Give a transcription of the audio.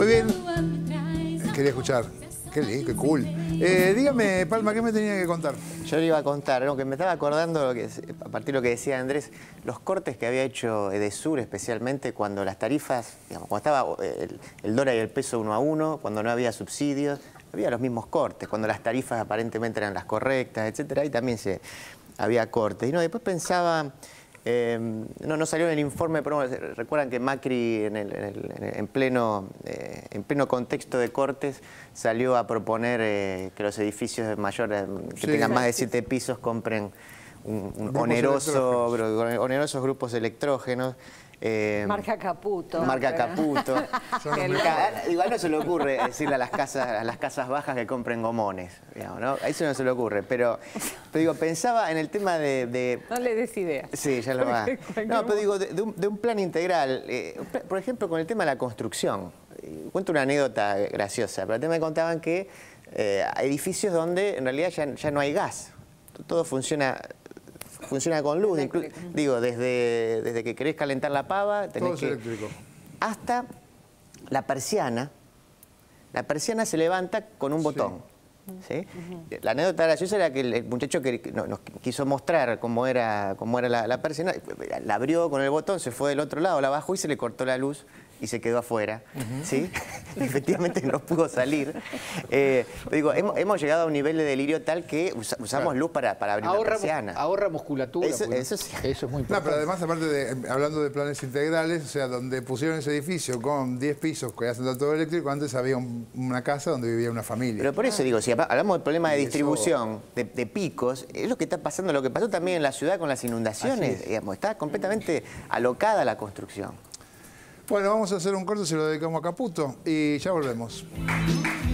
Muy bien. Quería escuchar. Qué cool. Dígame, Palma, ¿qué me tenía que contar? Yo le iba a contar, ¿no? Que me estaba acordando, a partir de lo que decía Andrés, los cortes que había hecho Edesur, especialmente cuando las tarifas, digamos, cuando estaba el dólar y el peso 1 a 1, cuando no había subsidios, había los mismos cortes, cuando las tarifas aparentemente eran las correctas, etcétera, y también había cortes. Y no, después pensaba, no salió en el informe, pero recuerdan que Macri en pleno contexto de cortes salió a proponer que los edificios mayores que tengan más de 7 pisos compren onerosos grupos electrógenos. Marca Caputo. Marca Caputo. Igual no se le ocurre decirle a las casas bajas que compren gomones, digamos, ¿no? A eso no se le ocurre, pero digo, pensaba en el tema de... No le des ideas. Sí, ya lo va. No, pero digo, de un plan integral, por ejemplo, con el tema de la construcción. Cuento una anécdota graciosa, pero también me contaban que hay edificios donde en realidad ya no hay gas. Todo funciona con luz, digo, desde que querés calentar la pava, tenés que... eléctrico. Hasta la persiana se levanta con un botón. ¿Sí? La anécdota graciosa era que el muchacho que nos quiso mostrar cómo era la persiana, la abrió con el botón, se fue del otro lado, la bajó y se le cortó la luz y se quedó afuera. ¿Sí? Efectivamente no pudo salir. Digo, hemos llegado a un nivel de delirio tal que usamos luz para abrir la persiana. Ahorra musculatura. Eso sí. Eso es muy importante. No, pero además, aparte hablando de planes integrales, o sea, donde pusieron ese edificio con 10 pisos que hacen todo eléctrico, antes había una casa donde vivía una familia. Pero por eso digo, si hablamos del problema de distribución, de picos, es lo que está pasando, lo que pasó también en la ciudad con las inundaciones, digamos, está completamente alocada la construcción. Bueno, vamos a hacer un corte, se lo dedicamos a Caputo y ya volvemos.